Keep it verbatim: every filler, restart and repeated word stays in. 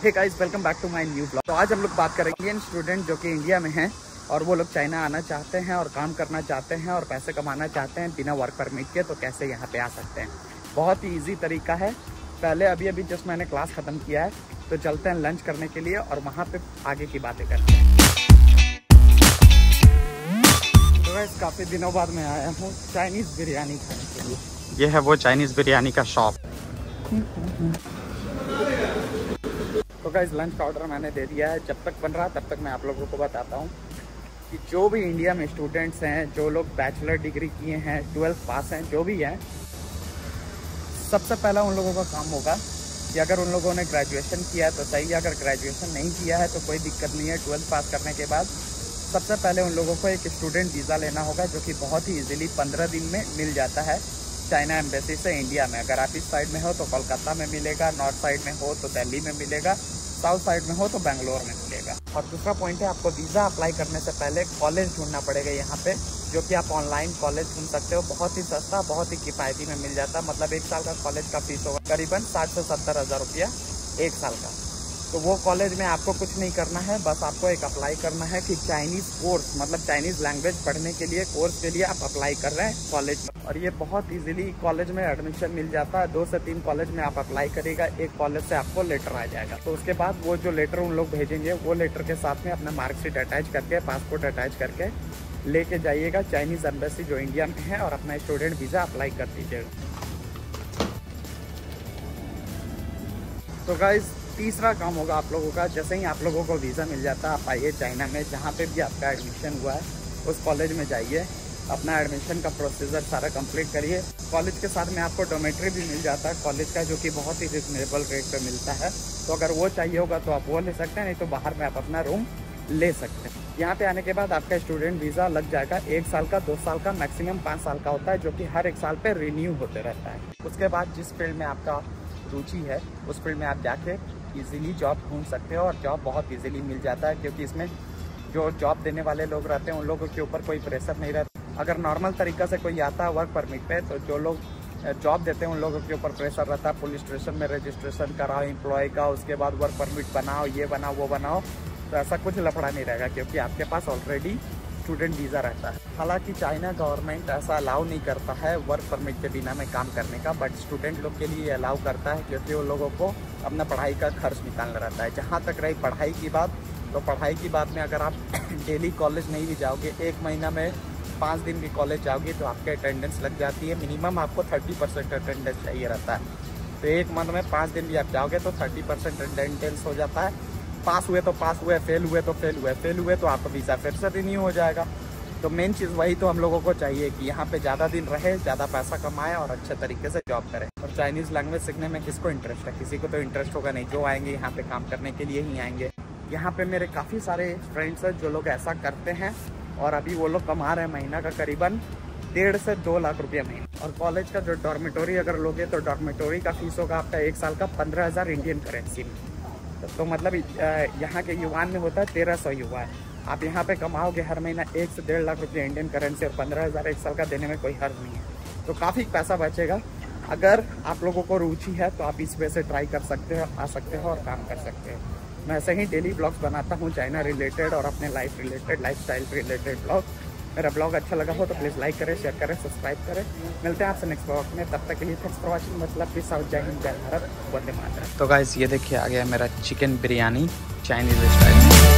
Hey guys, welcome back to my new blog. तो आज हम लोग बात करेंगे इंडियन स्टूडेंट जो कि इंडिया में हैं और वो लोग चाइना आना चाहते हैं और काम करना चाहते हैं और पैसे कमाना चाहते हैं बिना वर्क परमिट के, तो कैसे यहाँ पे आ सकते हैं। बहुत ही ईजी तरीका है। पहले अभी अभी जस्ट मैंने क्लास ख़त्म किया है, तो चलते हैं लंच करने के लिए और वहाँ पे आगे की बातें करते हैं। तो गाइस, काफ़ी दिनों बाद मैं आया हूँ चाइनीज़ बिरयानी खाने के लिए। ये है वो चाइनीज़ बिरयानी का शॉप। तो गाइस, लंच का ऑर्डर मैंने दे दिया है। जब तक बन रहा तब तक मैं आप लोगों को बताता हूँ कि जो भी इंडिया में स्टूडेंट्स हैं, जो लोग बैचलर डिग्री किए हैं, ट्वेल्थ पास हैं, जो भी हैं, सबसे पहला उन लोगों का काम होगा कि अगर उन लोगों ने ग्रेजुएशन किया है तो सही है, अगर ग्रेजुएशन नहीं किया है तो कोई दिक्कत नहीं है। ट्वेल्थ पास करने के बाद सबसे पहले उन लोगों को एक स्टूडेंट वीज़ा लेना होगा, जो कि बहुत ही ईजिली पंद्रह दिन में मिल जाता है चाइना एम्बेसी से इंडिया में। अगर आप इस साइड में हो तो कोलकाता में मिलेगा, नॉर्थ साइड में हो तो दिल्ली में मिलेगा, साउथ साइड में हो तो बेंगलोर में मिलेगा। और दूसरा पॉइंट है, आपको वीज़ा अप्लाई करने से पहले कॉलेज ढूंढना पड़ेगा यहाँ पे, जो कि आप ऑनलाइन कॉलेज ढूंढ सकते हो। बहुत ही सस्ता, बहुत ही किफ़ायती में मिल जाता है। मतलब एक साल का कॉलेज का फीस होगा करीबन साठ से सत्तर हज़ार रुपया एक साल का। तो वो कॉलेज में आपको कुछ नहीं करना है, बस आपको एक अप्लाई करना है कि चाइनीज़ कोर्स, मतलब चाइनीज़ लैंग्वेज पढ़ने के लिए कोर्स के लिए आप अप्लाई कर रहे हैं कॉलेज में। और ये बहुत इजीली कॉलेज में एडमिशन मिल जाता है। दो से तीन कॉलेज में आप अप्लाई करेगा, एक कॉलेज से आपको लेटर आ जाएगा। तो उसके बाद वो जो लेटर उन लोग भेजेंगे, वो लेटर के साथ में अपना मार्कशीट अटैच करके, पासपोर्ट अटैच करके लेके जाइएगा चाइनीज़ एम्बेसी जो इंडिया में है और अपना स्टूडेंट वीज़ा अप्लाई कर दीजिएगा। तो गाइस, तीसरा काम होगा आप लोगों का, जैसे ही आप लोगों को वीज़ा मिल जाता है, आप आइए चाइना में, जहाँ पे भी आपका एडमिशन हुआ है उस कॉलेज में जाइए, अपना एडमिशन का प्रोसीजर सारा कंप्लीट करिए। कॉलेज के साथ में आपको डोमेट्री भी मिल जाता है कॉलेज का, जो कि बहुत ही रिजनेबल रेट पे मिलता है। तो अगर वो चाहिए होगा तो आप वो ले सकते हैं, नहीं तो बाहर में आप अपना रूम ले सकते हैं। यहाँ पे आने के बाद आपका स्टूडेंट वीज़ा लग जाएगा। एक साल का, दो साल का, मैक्सिमम पाँच साल का होता है, जो कि हर एक साल पे रिन्यू होते रहता है। उसके बाद जिस फील्ड में आपका रुचि है उस फील्ड में आप जाके इजीली जॉब ढूंढ सकते हो और जॉब बहुत इजीली मिल जाता है, क्योंकि इसमें जो जॉब देने वाले लोग रहते हैं उन लोगों के ऊपर कोई प्रेशर नहीं रहता। अगर नॉर्मल तरीका से कोई आता है वर्क परमिट पे, तो जो लोग जॉब देते हैं उन लोगों के ऊपर प्रेशर रहता है, पुलिस स्टेशन में रजिस्ट्रेशन कराओ एम्प्लॉय का, उसके बाद वर्क परमिट बनाओ, ये बनाओ वो बनाओ। तो ऐसा कुछ लफड़ा नहीं रहेगा, क्योंकि आपके पास ऑलरेडी स्टूडेंट वीज़ा रहता है। हालांकि चाइना गवर्नमेंट ऐसा अलाउ नहीं करता है वर्क परमिट के बिना में काम करने का, बट स्टूडेंट लोग के लिए अलाउ करता है, क्योंकि उन लोगों को अपना पढ़ाई का खर्च निकालना रहता है। जहाँ तक रही पढ़ाई की बात, तो पढ़ाई की बात में अगर आप डेली कॉलेज नहीं भी जाओगे, एक महीना में पाँच दिन भी कॉलेज जाओगे, तो आपके अटेंडेंस लग जाती है। मिनिमम आपको थर्टी परसेंट अटेंडेंस चाहिए रहता है। तो एक मंथ में पाँच दिन भी आप जाओगे तो थर्टी परसेंट अटेंडेंस हो जाता है। पास हुए तो पास हुए, फेल हुए तो फेल हुए, फेल हुए तो आपका वीज़ा फिर से रिन्यू हो जाएगा। तो मेन चीज़ वही तो हम लोगों को चाहिए कि यहाँ पे ज़्यादा दिन रहे, ज़्यादा पैसा कमाए और अच्छे तरीके से जॉब करें। और चाइनीज़ लैंग्वेज सीखने में किसको इंटरेस्ट है? किसी को तो इंटरेस्ट होगा नहीं। जो आएंगे यहाँ पे काम करने के लिए ही आएंगे। यहाँ पे मेरे काफ़ी सारे फ्रेंड्स हैं जो लोग ऐसा करते हैं और अभी वो लोग कमा रहे हैं महीना का करीबन डेढ़ से दो लाख रुपये महीना। और कॉलेज का जो डॉर्मेटोरी अगर लोगे तो डॉर्मेटोरी का फीस होगा आपका एक साल का पंद्रह हज़ार इंडियन करेंसी में। तो मतलब यहाँ के युवान में होता है तेरह सौ युवा है। आप यहाँ पे कमाओगे हर महीना एक से डेढ़ लाख रुपये इंडियन करेंसी और पंद्रह हज़ार एक साल का देने में कोई हर्ज नहीं है। तो काफ़ी पैसा बचेगा। अगर आप लोगों को रुचि है तो आप इस वे से ट्राई कर सकते हो, आ सकते हो और काम कर सकते हो। मैं ऐसे ही डेली ब्लॉग्स बनाता हूँ चाइना रिलेटेड और अपने life related, life style related blog. मेरा ब्लॉग अच्छा लगा हो तो प्लीज़ लाइक करें, शेयर करें, सब्सक्राइब करें। मिलते हैं आपसे नेक्स्ट ब्लॉग में, तब तक के लिए थैंक्स फॉर वाचिंग। मतलब पीस आउट, जय हिंद, जय भारत, वंदे मातरम। तो गाइस, ये देखिए आ गया मेरा चिकन बिरयानी चाइनीज़ स्टाइल।